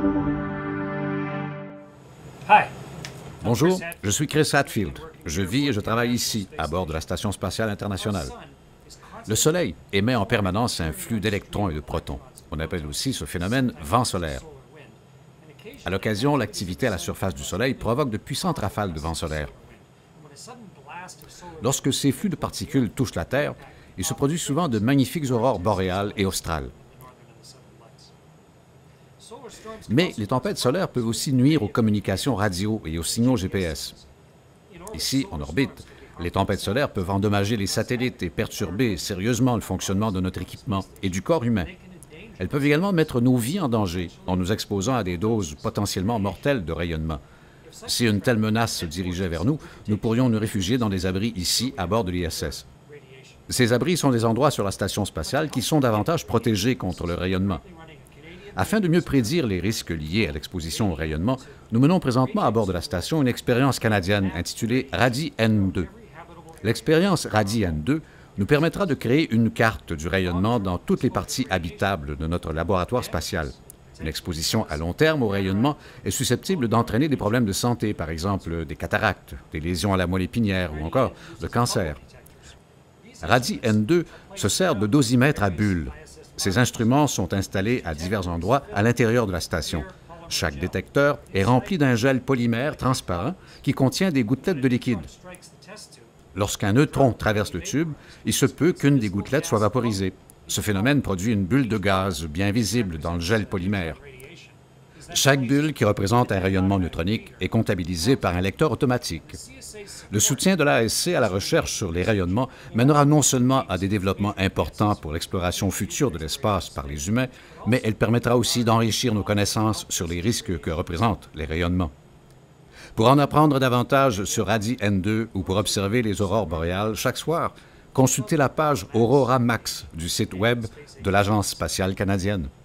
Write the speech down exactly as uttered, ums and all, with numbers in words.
Bonjour, je suis Chris Hadfield. Je vis et je travaille ici, à bord de la Station spatiale internationale. Le Soleil émet en permanence un flux d'électrons et de protons. On appelle aussi ce phénomène vent solaire. À l'occasion, l'activité à la surface du Soleil provoque de puissantes rafales de vent solaire. Lorsque ces flux de particules touchent la Terre, il se produit souvent de magnifiques aurores boréales et australes. Mais les tempêtes solaires peuvent aussi nuire aux communications radio et aux signaux G P S. Ici, en orbite, les tempêtes solaires peuvent endommager les satellites et perturber sérieusement le fonctionnement de notre équipement et du corps humain. Elles peuvent également mettre nos vies en danger en nous exposant à des doses potentiellement mortelles de rayonnement. Si une telle menace se dirigeait vers nous, nous pourrions nous réfugier dans des abris ici, à bord de l'I S S. Ces abris sont des endroits sur la station spatiale qui sont davantage protégés contre le rayonnement. Afin de mieux prédire les risques liés à l'exposition au rayonnement, nous menons présentement à bord de la station une expérience canadienne intitulée RADI N deux. L'expérience RADI N deux nous permettra de créer une carte du rayonnement dans toutes les parties habitables de notre laboratoire spatial. Une exposition à long terme au rayonnement est susceptible d'entraîner des problèmes de santé, par exemple des cataractes, des lésions à la moelle épinière ou encore le cancer. RADI N deux se sert de dosimètres à bulles. Ces instruments sont installés à divers endroits à l'intérieur de la station. Chaque détecteur est rempli d'un gel polymère transparent qui contient des gouttelettes de liquide. Lorsqu'un neutron traverse le tube, il se peut qu'une des gouttelettes soit vaporisée. Ce phénomène produit une bulle de gaz bien visible dans le gel polymère. Chaque bulle, qui représente un rayonnement neutronique, est comptabilisée par un lecteur automatique. Le soutien de l'A S C à la recherche sur les rayonnements mènera non seulement à des développements importants pour l'exploration future de l'espace par les humains, mais elle permettra aussi d'enrichir nos connaissances sur les risques que représentent les rayonnements. Pour en apprendre davantage sur RADI N deux ou pour observer les aurores boréales chaque soir, consultez la page Aurora Max du site Web de l'Agence spatiale canadienne.